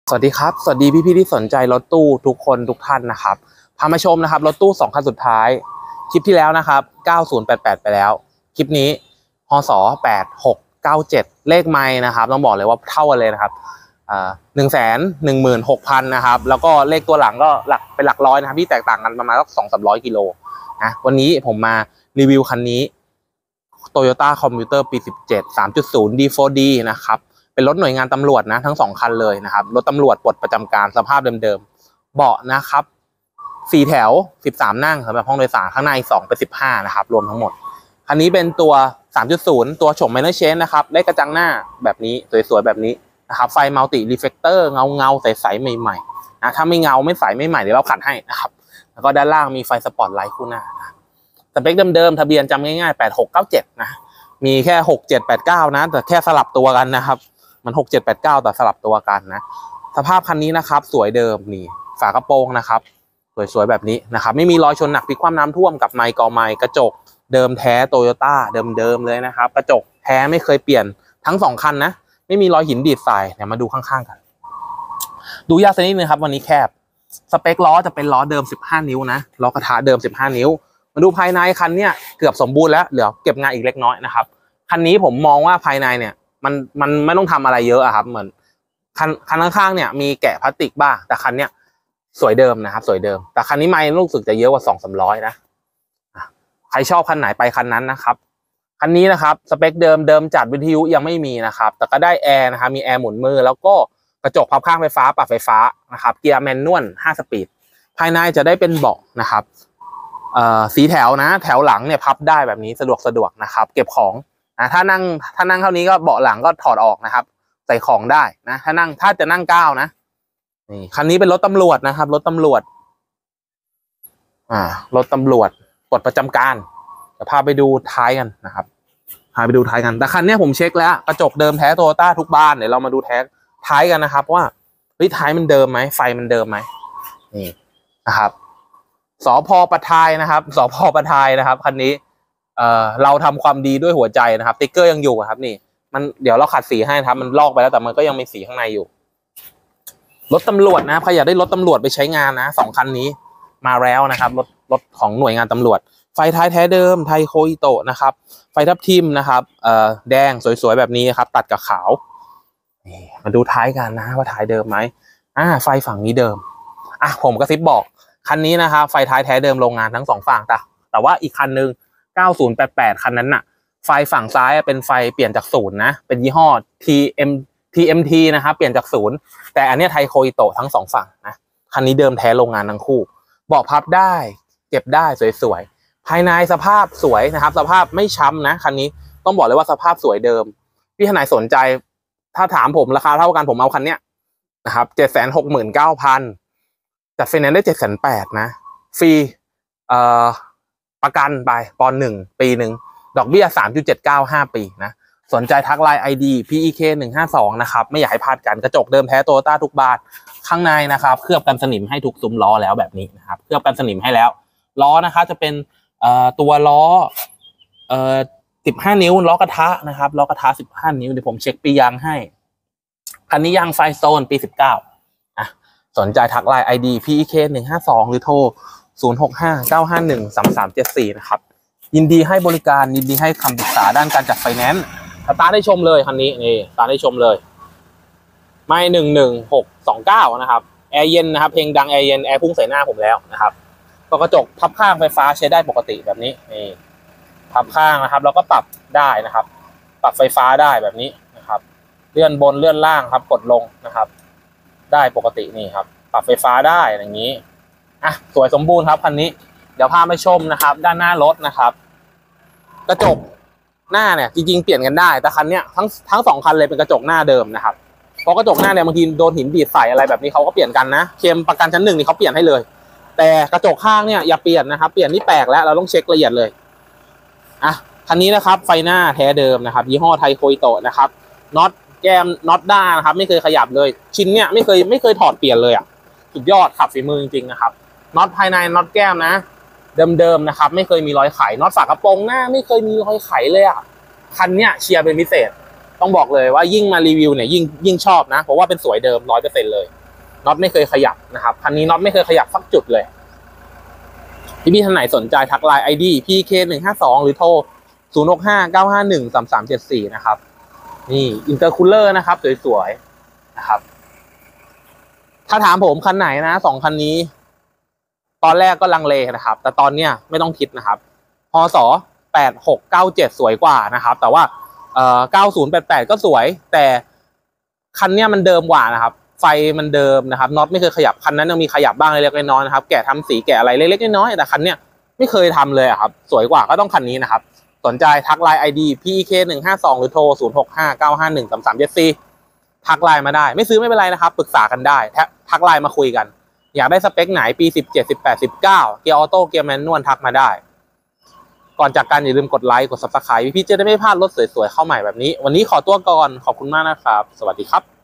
สวัสดีครับสวัสดีพี่ๆที่สนใจรถตู้ทุกคนทุกท่านนะครับพามาชมนะครับรถตู้2คันสุดท้ายคลิปที่แล้วนะครับ9088ไปแล้วคลิปนี้ฮส8697เลขไมล์นะครับต้องบอกเลยว่าเท่ากันเลยนะครับ116,000นะครับแล้วก็เลขตัวหลังก็เป็นหลักร้อยนะครับที่แตกต่างกันประมาณสัก200-300 กิโลนะวันนี้ผมมารีวิวคันนี้ Toyota Commuter ปี17 3.0 D4D นะครับเป็นรถหน่วยงานตำรวจนะทั้ง2คันเลยนะครับรถตำรวจปลดประจำการสภาพเดิมๆเบาะนะครับ4แถว13นั่งสำหรับห้องโดยสารข้างใน2เป็น15นะครับรวมทั้งหมดคันนี้เป็นตัว 3.0 ตัวโฉม Minor Change นะครับได้กระจังหน้าแบบนี้สวยๆแบบนี้นะครับไฟมัลติรีเฟลคเตอร์เงาใสๆใหม่ๆนะถ้าไม่เงาไม่ใสไม่ใหม่เดี๋ยวเราขัดให้นะครับแล้วก็ด้านล่างมีไฟสปอตไลท์คู่หน้าสเปคเดิมๆทะเบียนจำง่ายๆ8697นะมีแค่6789นะแต่แค่สลับตัวกันนะครับมัน6789แต่สลับตัวกันนะสภาพคันนี้นะครับสวยเดิมนี่ฝากระโปรงนะครับสวยๆแบบนี้นะครับไม่มีรอยชนหนักพลิกคว่ำน้ำท่วมกับไมค์กอไมค์กระจกเดิมแท้โตโยต้าเดิมเลยนะครับกระจกแท้ไม่เคยเปลี่ยนทั้ง2คันนะไม่มีรอยหินดีดทรายเดี๋ยวมาดูข้างๆกันดูยากสักนิดนึงครับวันนี้แคบสเปคล้อจะเป็นล้อเดิม15นิ้วนะล้อกระทะเดิม15นิ้วมาดูภายในคันเนี้ยเกือบสมบูรณ์แล้วเหลือเก็บงานอีกเล็กน้อยนะครับคันนี้ผมมองว่าภายในเนี่ยมันไม่ต้องทำอะไรเยอะอะครับเหมือนคันข้างๆเนี่ยมีแกะพลาสติกบ้างแต่คันเนี้ยสวยเดิมนะครับสวยเดิมแต่คันนี้ไม่รู้สึกจะเยอะกว่า200-300นะใครชอบคันไหนไปคันนั้นนะครับคันนี้นะครับสเปคเดิมจัดวิทยุยังไม่มีนะครับแต่ก็ได้แอร์นะครับมีแอร์หมุนมือแล้วก็กระจกพับข้างไฟฟ้าปรับไฟฟ้านะครับเกียร์แมนนวล5 สปีดภายในจะได้เป็นเบาะนะครับสีแถวนะแถวหลังเนี่ยพับได้แบบนี้สะดวกนะครับเก็บของถ้านั่งเท่านี้ก็เบาะหลังก็ถอดออกนะครับใส่ของได้นะถ้าจะนั่งก้าวนะนี่คันนี้เป็นรถตำรวจนะครับรถตำรวจรถตำรวจปลดประจำการจะพาไปดูท้ายกันนะครับพาไปดูท้ายกันแต่คันนี้ผมเช็คแล้วกระจกเดิมแท้โตโยต้าทุกบานเดี๋ยวเรามาดูท้ายกันนะครับว่าท้ายมันเดิมไหมไฟมันเดิมไหมนี่นะครับสพประทายนะครับสพประทายนะครับคันนี้เราทำความดีด้วยหัวใจนะครับติ๊กเกอร์ยังอยู่ครับนี่มันเดี๋ยวเราขัดสีให้ครับมันลอกไปแล้วแต่มันก็ยังมีสีข้างในอยู่รถตำรวจนะใครอยากได้รถตำรวจไปใช้งานนะ2คันนี้มาแล้วนะครับรถของหน่วยงานตำรวจไฟท้ายแท้เดิมไทโคอิโตะนะครับไฟทับทิมนะครับแดงสวยๆแบบนี้ครับตัดกับขาวนี่มาดูท้ายกันนะว่าท้ายเดิมไหมไฟฝั่งนี้เดิมผมกระซิบบอกคันนี้นะครับไฟท้ายแท้เดิมโรงงานทั้ง2ฝั่งแต่ว่าอีกคันนึง9088คันนั้นน่ะไฟฝั่งซ้ายเป็นไฟเปลี่ยนจาก0นะเป็นยี่ห้อ TMT นะครับเปลี่ยนจาก0แต่อันนี้ไทโคอิโตะทั้ง2ฝั่งนะคันนี้เดิมแท้โรงงานทั้งคู่เบาะพับได้เก็บได้สวยๆภายในสภาพสวยนะครับสภาพไม่ช้ำนะคันนี้ต้องบอกเลยว่าสภาพสวยเดิมพี่ท่านไหนสนใจถ้าถามผมราคาเท่ากันผมเอาคันเนี้ยนะครับ769,000จัดไฟแนนซ์ได้780,000นะฟรีประกันไปป.1 ปีนึงดอกเบี้ย 3.795 ปีนะสนใจทักไลน์ ID PEK 152นะครับไม่อยากให้พลาดกันกระจกเดิมแท้โตโยต้าทุกบานข้างในนะครับเคลือบกันสนิมให้ทุกซุ้มล้อแล้วแบบนี้นะครับเคลือบกันสนิมให้แล้วล้อนะครับจะเป็นตัวล้อ15 นิ้วล้อกระทะนะครับล้อกระทะ15 นิ้วเดี๋ยวผมเช็คปียางให้คันนี้ยางไฟโซนปี19สนใจทักไลน์ ID PEK 152หรือโทร0659513374นะครับยินดีให้บริการยินดีให้คำปรึกษาด้านการจัดไฟแนนซ์สตาร์ทได้ชมเลยคันนี้นี่สตาร์ทได้ชมเลยไม่11629นะครับแอร์เย็นนะครับเพลงดังแอร์เย็นแอร์พุ่งใส่หน้าผมแล้วนะครับก็กระจกพับข้างไฟฟ้าใช้ได้ปกติแบบนี้นี่พับข้างนะครับแล้วก็ปรับได้นะครับปรับไฟฟ้าได้แบบนี้นะครับเลื่อนบนเลื่อนล่างครับกดลงนะครับได้ปกตินี่ครับปรับไฟฟ้าได้อย่างนี้สวยสมบูรณ์ครับคันนี้เดี๋ยวพาไปชมนะครับด้านหน้ารถนะครับกระจกหน้าเนี่ยจริงๆเปลี่ยนกันได้แต่คันเนี้ยทั้ง2คันเลยเป็นกระจกหน้าเดิมนะครับเพราะกระจกหน้าเนี่ยบางทีโดนหินดีดใส่อะไรแบบนี้เขาก็เปลี่ยนกันนะเคลมประกันชั้น 1นี่เขาเปลี่ยนให้เลยแต่กระจกข้างเนี่ยอย่าเปลี่ยนนะครับเปลี่ยนนี่แปลกแล้วเราต้องเช็คละเอียดเลยคันนี้นะครับไฟหน้าแท้เดิมนะครับยี่ห้อไทโคอิโตะนะครับน็อตแก้มน็อตด้านนะครับไม่เคยขยับเลยชิ้นเนี่ยไม่เคยถอดเปลี่ยนเลยสุดยอดขับฝีมือจริงๆนะครับน็อตภายในน็อตแก้มนะเดิมๆนะครับไม่เคยมีรอยไขน็อตฝากระโปรงหน้าไม่เคยมีรอยไขเลยคันเนี้ยเชียร์เป็นพิเศษต้องต้องบอกเลยว่ายิ่งมารีวิวเนี่ยยิ่งชอบนะเพราะว่าเป็นสวยเดิม 100% เลยน็อตไม่เคยขยับนะครับคันนี้น็อตไม่เคยขยับสักจุดเลยพี่ท่านไหนสนใจทักไลน์ ID PK152 หรือโทร0659513374นะครับนี่อินเตอร์คูลเลอร์นะครับสวยๆนะครับถ้าถามผมคันไหนนะ2คันนี้ตอนแรกก็ลังเลนะครับแต่ตอนเนี้ยไม่ต้องคิดนะครับพศ8697สวยกว่านะครับแต่ว่า9088ก็สวยแต่คันเนี้ยมันเดิมกว่านะครับไฟมันเดิมนะครับน็อตไม่เคยขยับคันนั้นยังมีขยับบ้างเล็กๆน้อยๆนะครับแกะทำสีแกะอะไรเล็กๆน้อยๆแต่คันเนี้ยไม่เคยทำเลยครับสวยกว่าก็ต้องคันนี้นะครับสนใจทักไลน์ ID PK152 หรือโทร0659513374ทักไลน์มาได้ไม่ซื้อไม่เป็นไรนะครับปรึกษากันได้ทักไลน์มาคุยกันอยากได้สเปคไหนปี17 18 19เกียร์ออโต้เกียร์แมนนวลทักมาได้ก่อนจากกันอย่าลืมกดไลค์กด Subscribe พี่จะได้ไม่พลาดรถสวยๆเข้าใหม่แบบนี้วันนี้ขอตัวก่อนขอบคุณมากนะครับสวัสดีครับ